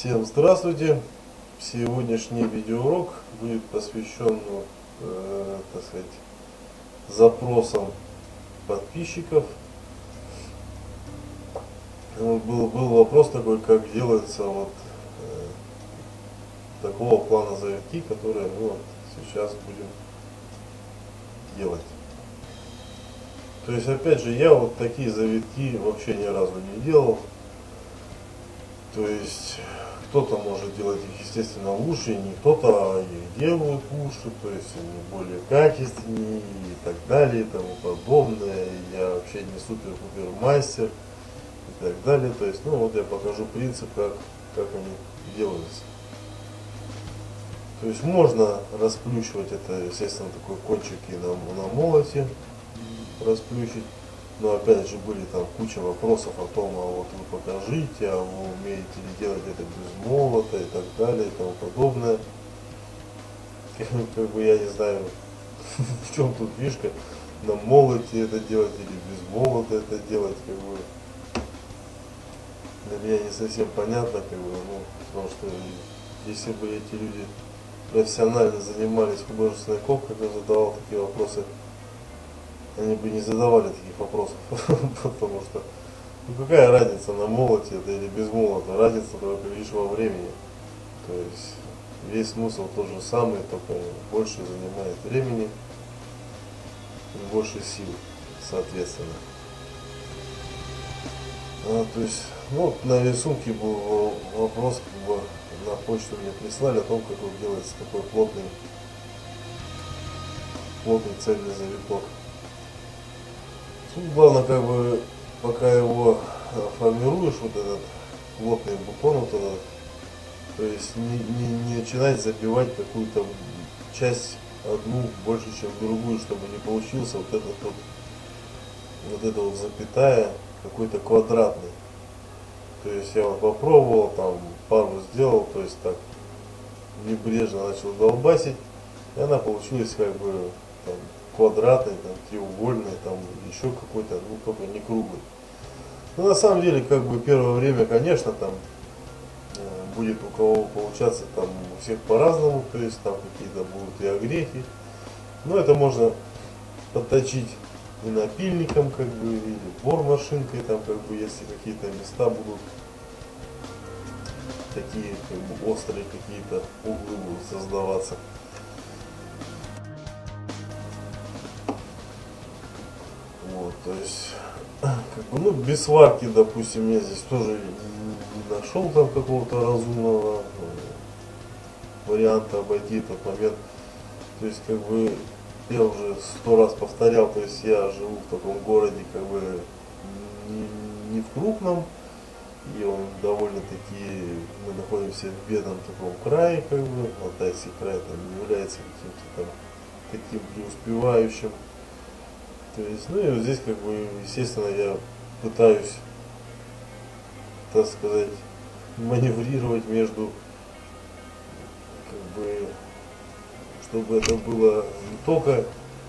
Всем здравствуйте! Сегодняшний видеоурок будет посвящен, так сказать, запросам подписчиков. Был вопрос такой, как делается такого плана завитки, которые мы сейчас будем делать. То есть, опять же, я такие завитки вообще ни разу не делал. То есть кто-то может делать их, естественно, лучше, не кто-то их делают лучше, то есть они более качественнее и так далее и тому подобное. Я вообще не супер-пупер мастер и так далее. То есть, я покажу принцип, как они делаются. То есть можно расплющивать это, естественно, такой кончик и на молоте расплющить. Но опять же были там куча вопросов о том, вы покажите, вы умеете ли делать это без молота и так далее и тому подобное. Как бы я не знаю, в чем тут фишка, на молоте это делать или без молота это делать, для меня не совсем понятно, потому что если бы эти люди профессионально занимались художественной ковкой, кто задавал такие вопросы, они бы не задавали таких вопросов, потому что какая разница, на молоте это или без молота, разница только лишь во времени. То есть весь смысл тот же самый, только больше занимает времени и больше сил, соответственно. То есть, на рисунке был вопрос, на почту мне прислали о том, как делается такой плотный цельный завиток. Тут главное, пока его формируешь, этот плотный бутон, то есть не начинать забивать какую-то часть одну больше, чем другую, чтобы не получился эта запятая какой-то квадратный. То есть я попробовал, там пару сделал, то есть так небрежно начал долбасить, и она получилась там квадратный, там, треугольный, там еще какой-то, только не круглый. Но на самом деле, первое время, конечно, там будет у кого получаться, там у всех по-разному, то есть там какие-то будут и огрехи. Но это можно подточить и напильником, или бормашинкой, там, если какие-то места будут такие, острые какие-то углы будут создаваться. То есть, без сварки, допустим, я здесь тоже не нашел там какого-то разумного варианта обойти этот момент. То есть, я уже 100 раз повторял, то есть я живу в таком городе, не в крупном, и он довольно-таки, мы находимся в бедном таком крае, Алтайский край там не является каким-то там таким преуспевающим. То есть, и здесь, естественно, я пытаюсь, так сказать, маневрировать между, чтобы это было не только,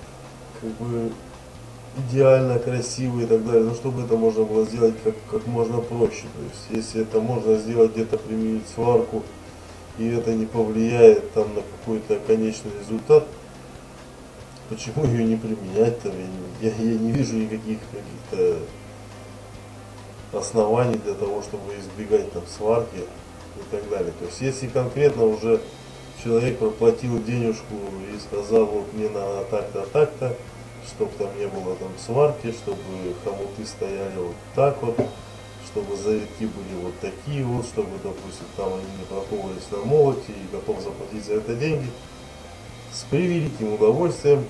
идеально красиво и так далее, но чтобы это можно было сделать как можно проще. То есть, если это можно сделать, где-то применить сварку, и это не повлияет там на какой-то конечный результат, почему ее не применять там? Я не вижу никаких каких-то оснований для того, чтобы избегать там сварки и так далее. То есть если конкретно уже человек проплатил денежку и сказал, мне надо так-то, чтобы там не было там сварки, чтобы хомуты стояли так чтобы завитки были такие чтобы, допустим, там они не проковывались на молоте, и готов заплатить за это деньги, с превеликим удовольствием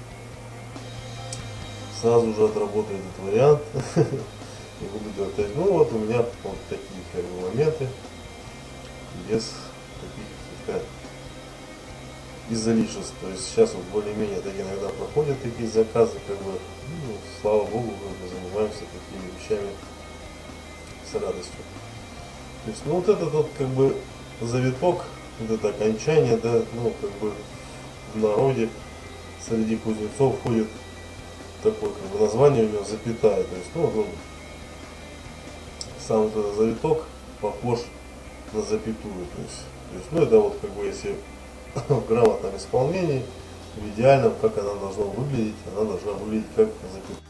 сразу же отработаю этот вариант и буду делать. У меня такие моменты без каких-то излишеств. То есть сейчас более-менее так иногда проходят такие заказы, слава богу, занимаемся такими вещами с радостью. То есть, этот завиток, это окончание, в народе среди кузнецов ходит такое название у него запятая. То есть, сам этот завиток похож на запятую. Ну это вот как бы если в грамотном исполнении, в идеальном, как она должна выглядеть как запятая.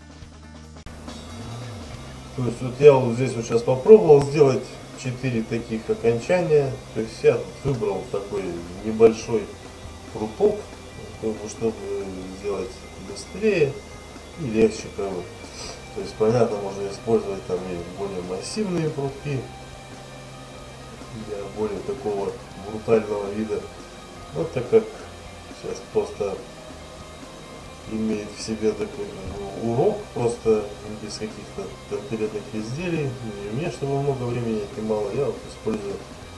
То есть вот я вот здесь вот сейчас попробовал сделать 4 таких окончания. То есть я тут выбрал такой небольшой пруток, чтобы сделать быстрее и легче. То есть понятно, можно использовать там и более массивные прутки для более такого брутального вида. Вот так как сейчас просто имеет в себе такой урок, просто без каких-то конкретных изделий. И мне, чтобы много времени отнимало, я вот использую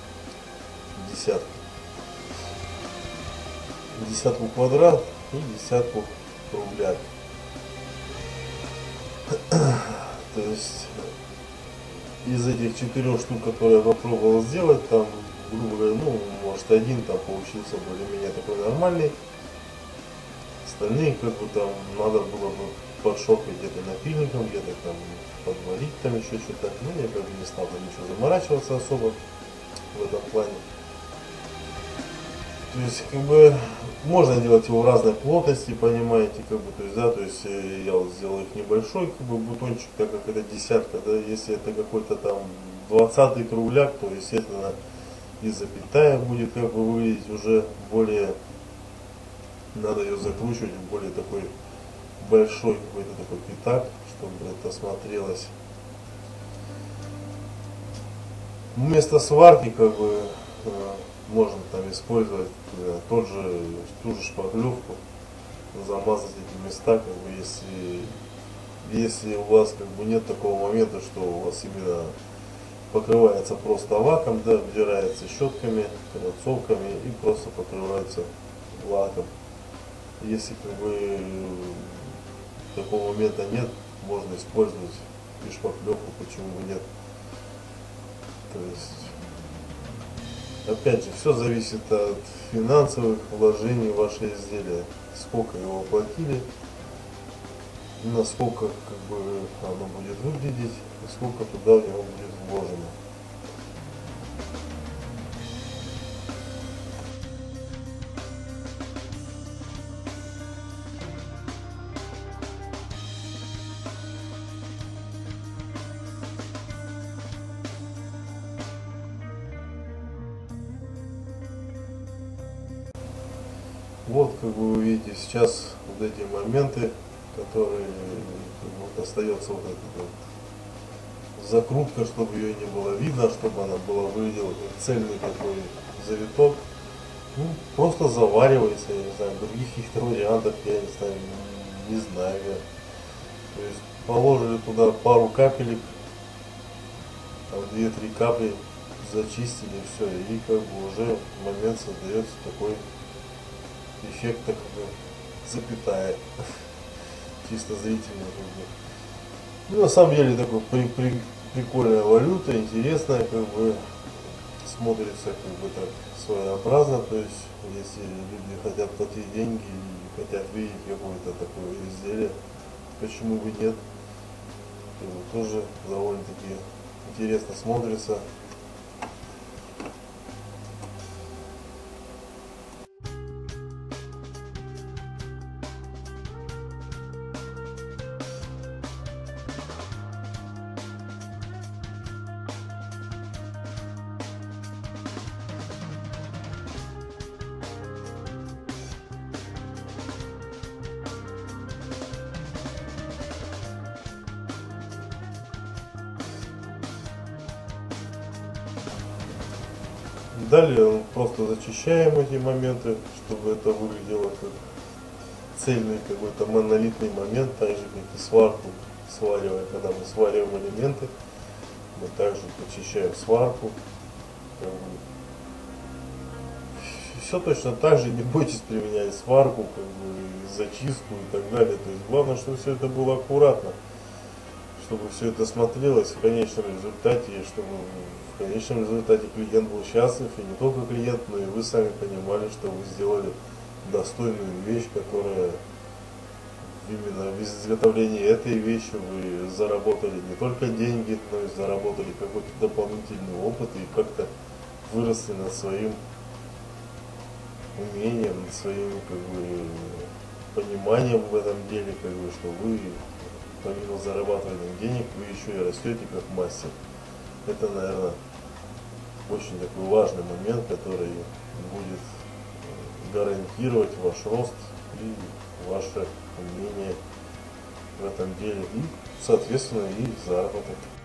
десятку квадрат и десятку кругляк. То есть из этих 4 штук, которые я попробовал сделать, там, грубо говоря, ну, может один там получился более-менее такой нормальный. Остальные как бы там надо было бы подшокать где-то напильником, где-то там подварить там еще что-то. Ну, я как бы не стал там ничего заморачиваться особо в этом плане. То есть как бы можно делать его в разной плотности, понимаете, как бы, то есть, да, то есть я вот сделал их небольшой как бы бутончик, так как это десятка, да, если это какой-то там 20-й кругляк, то естественно и запятая будет как бы выглядеть уже более, надо ее закручивать в более такой большой какой-то такой пятак, чтобы это смотрелось. Вместо сварки как бы можно там использовать ту же шпаклевку, замазать эти места, как бы, если у вас как бы нет такого момента, что у вас именно покрывается просто лаком, да, вдирается щетками, концовками и просто покрывается лаком. Если как бы такого момента нет, можно использовать и шпаклевку, почему бы нет. То есть опять же, все зависит от финансовых вложений в ваше изделие, сколько его оплатили, насколько как бы оно будет выглядеть, и сколько туда в него будет вложено. Вот, как бы вы видите, сейчас вот эти моменты, которые вот остается вот эта вот закрутка, чтобы ее не было видно, чтобы она была выглядела как цельный такой завиток. Ну, просто заваривается, я не знаю, других каких-то вариантов я не знаю. То есть положили туда пару капелек, там 2-3 капли, зачистили, все, и как бы уже в момент создается такой эффект, как бы запятая, чисто зрительно. Ну, на самом деле такой прикольная валюта, интересная, как бы смотрится как бы так своеобразно. То есть если люди хотят платить деньги и хотят видеть какое-то такое изделие, почему бы нет, тоже довольно-таки интересно смотрится. Далее просто зачищаем эти моменты, чтобы это выглядело как цельный какой-то монолитный момент, так же как и сварку сваривая. Когда мы свариваем элементы, мы также почищаем сварку. Все точно так же, не бойтесь применять сварку, как бы, зачистку и так далее. То есть главное, чтобы все это было аккуратно, чтобы все это смотрелось в конечном результате, и чтобы в конечном результате клиент был счастлив, и не только клиент, но и вы сами понимали, что вы сделали достойную вещь, которая именно в изготовлении этой вещи вы заработали не только деньги, но и заработали какой-то дополнительный опыт и как-то выросли над своим умением, над своим как бы пониманием в этом деле, как бы, что вы помимо зарабатывания денег вы еще и растете как мастер. Это, наверное, очень такой важный момент, который будет гарантировать ваш рост и ваше умение в этом деле и, соответственно, и заработок.